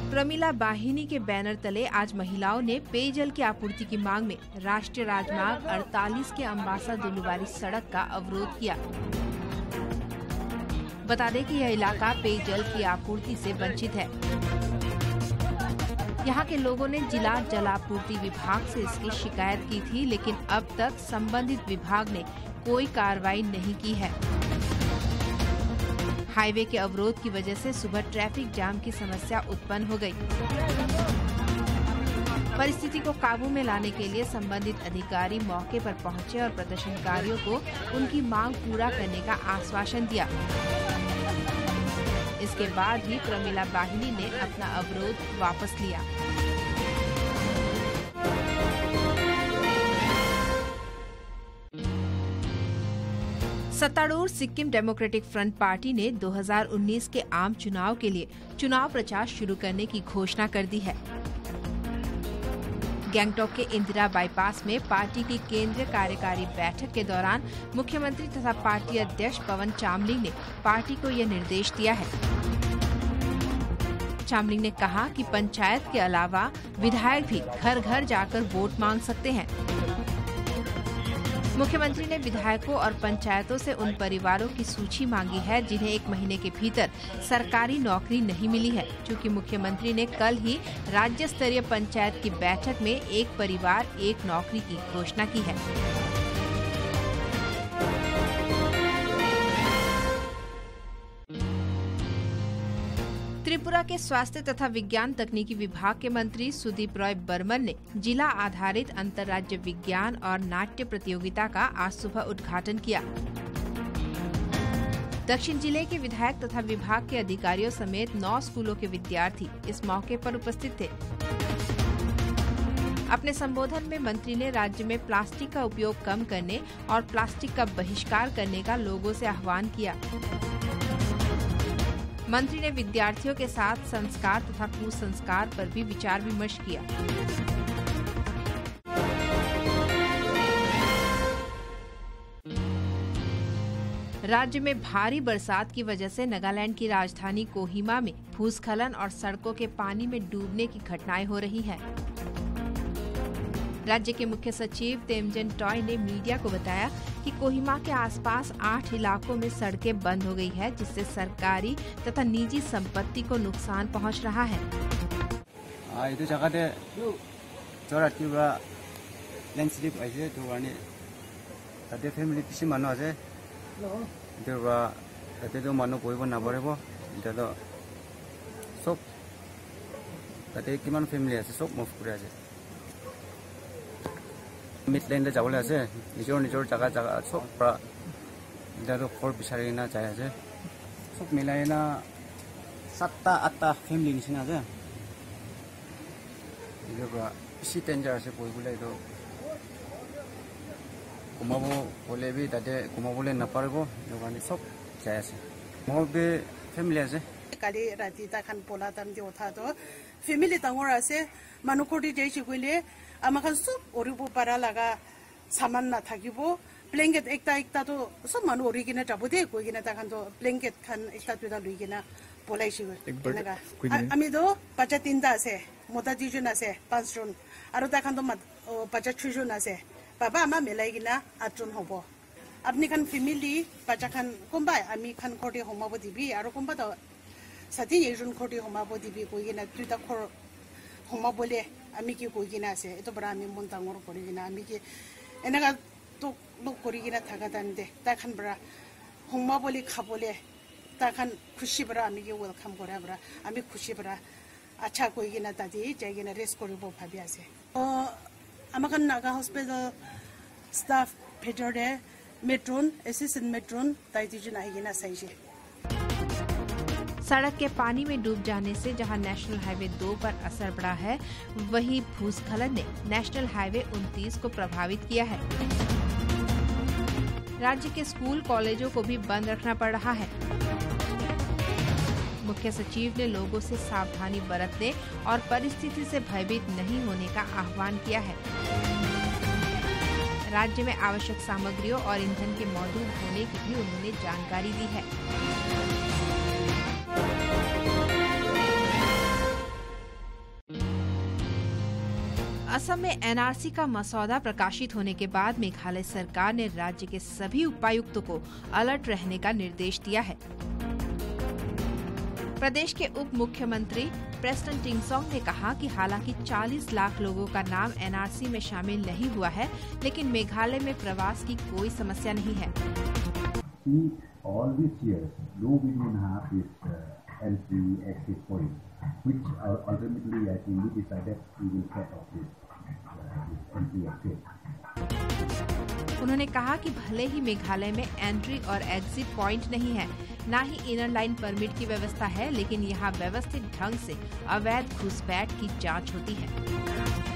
प्रमिला वाहिनी के बैनर तले आज महिलाओं ने पेयजल की आपूर्ति की मांग में राष्ट्रीय राजमार्ग 48 के अम्बासा दुल्लुवारी सड़क का अवरोध किया। बता दें कि यह इलाका पेयजल की आपूर्ति से वंचित है। यहाँ के लोगों ने जिला जलापूर्ति विभाग से इसकी शिकायत की थी, लेकिन अब तक संबंधित विभाग ने कोई कार्रवाई नहीं की है। हाईवे के अवरोध की वजह से सुबह ट्रैफिक जाम की समस्या उत्पन्न हो गई। परिस्थिति को काबू में लाने के लिए संबंधित अधिकारी मौके पर पहुंचे और प्रदर्शनकारियों को उनकी मांग पूरा करने का आश्वासन दिया। इसके बाद ही प्रमिला वाहिनी ने अपना अवरोध वापस लिया। सत्तारूढ़ सिक्किम डेमोक्रेटिक फ्रंट पार्टी ने 2019 के आम चुनाव के लिए चुनाव प्रचार शुरू करने की घोषणा कर दी है। गैंगटॉक के इंदिरा बाईपास में पार्टी की केंद्रीय कार्यकारी बैठक के दौरान मुख्यमंत्री तथा पार्टी अध्यक्ष पवन चामलिंग ने पार्टी को यह निर्देश दिया है। चामलिंग ने कहा कि पंचायत के अलावा विधायक भी घर घर जाकर वोट मांग सकते हैं। मुख्यमंत्री ने विधायकों और पंचायतों से उन परिवारों की सूची मांगी है जिन्हें 1 महीने के भीतर सरकारी नौकरी नहीं मिली है, क्योंकि मुख्यमंत्री ने कल ही राज्य स्तरीय पंचायत की बैठक में एक परिवार एक नौकरी की घोषणा की है। त्रिपुरा के स्वास्थ्य तथा विज्ञान तकनीकी विभाग के मंत्री सुदीप रॉय बर्मन ने जिला आधारित अंतर्राज्य विज्ञान और नाट्य प्रतियोगिता का आज सुबह उद्घाटन किया। दक्षिण जिले के विधायक तथा विभाग के अधिकारियों समेत 9 स्कूलों के विद्यार्थी इस मौके पर उपस्थित थे। अपने संबोधन में मंत्री ने राज्य में प्लास्टिक का उपयोग कम करने और प्लास्टिक का बहिष्कार करने का लोगों से आह्वान किया। मंत्री ने विद्यार्थियों के साथ संस्कार तथा कुसंस्कार पर भी विचार विमर्श किया। राज्य में भारी बरसात की वजह से नागालैंड की राजधानी कोहिमा में भूस्खलन और सड़कों के पानी में डूबने की घटनाएं हो रही हैं। राज्य के मुख्य सचिव तेमजन टॉय ने मीडिया को बताया कि कोहिमा के आसपास 8 इलाकों में सड़कें बंद हो गई है, जिससे सरकारी तथा निजी संपत्ति को नुकसान पहुंच रहा है। इधर जगह दे जोरातीबा लैंडस्लाइड आइजे दुवानी तादे फैमिली किसी मानो आजे इधरबा तादे जो मानो बयबो नाबरेबो इधर तो सब तादे किमान फैमिली आसे सब मुव करे आजे मिडलैंड जाबले आसे निजोर जगह जगह सब प्रा इधर खोर बिसारिना जाय आजे सब मिलायना 7-8 फैमिली निसिना आजे इधरबा इसी डेंजर आसे बयबोले तो कुमाबो बोले भी तादे कुमाबोले न पारबो योगानि सब जाय आसे मोबे फैमिली आसे काली राति ताखान पोला ताम दि उठा तो फैमिली तांगोर आसे मानुखोटी जेछि कइले आमाखान सब ओरिबो पारा लगा सामान ना थाकिबो ब्लैंकेट एकता तो सब मानु ओरिगिना जाबो दे कोइगिना ताखान तो ब्लैंकेट खान एकता तुदा लुइगिना बोलाइसिगो एनागा आमी दो 3 आसे मोटा 2 जन आसे 5 जन आरो ताखान तो 3 जन आसे बाबा आमा मिलाइगिना 8 जन होबो आपनि खान फैमिली खान कोनबा आमी खान खोटे होमाबो दिबि आरो कोनबा तो साथी एकजन खोटे होमाबो दिबि कोइगिना तुदा खोर होमा बोले आमी की कोइगिना आसे एतो बरा आमी मन तांगोर करिगिना आमी की एनागा तो लोक करिगिना थागा दानदे ताखान बरा होमा बोले खाबोले ताखान खुशी बरा आमी की वेलकम करे बरा आमी खुशी बरा अच्छा कोइगिना तादि जायगिना रेस्ट करिबो भाबि आसे आमाखान नागा हॉस्पिटल स्टाफ भेटरदे मेट्रोन असिस्टेंट मेट्रोन ताइदिजन आइगिना साइजे। सड़क के पानी में डूब जाने से जहां नेशनल हाईवे 2 पर असर पड़ा है, वहीं भूस्खलन ने नेशनल हाईवे 29 को प्रभावित किया है। राज्य के स्कूल कॉलेजों को भी बंद रखना पड़ रहा है। मुख्य सचिव ने लोगों से सावधानी बरतने और परिस्थिति से भयभीत नहीं होने का आह्वान किया है। राज्य में आवश्यक सामग्रियों और ईंधन के मौजूद होने की भी उन्होंने जानकारी दी है। असम में एनआरसी का मसौदा प्रकाशित होने के बाद मेघालय सरकार ने राज्य के सभी उपायुक्तों को अलर्ट रहने का निर्देश दिया है। प्रदेश के उप मुख्यमंत्री प्रेस्टन टिंगसोंग ने कहा कि हालांकि 40 लाख लोगों का नाम एनआरसी में शामिल नहीं हुआ है, लेकिन मेघालय में प्रवास की कोई समस्या नहीं है। All these years, though we didn't have this entry exit point, which ultimately I think we decided we will cut off this entry exit. उन्होंने कहा कि भले ही मेघालय में एंट्री और एग्जिट पॉइंट नहीं है, न ही इनर लाइन परमिट की व्यवस्था है, लेकिन यहाँ व्यवस्थित ढंग से अवैध घुसपैठ की जांच होती है।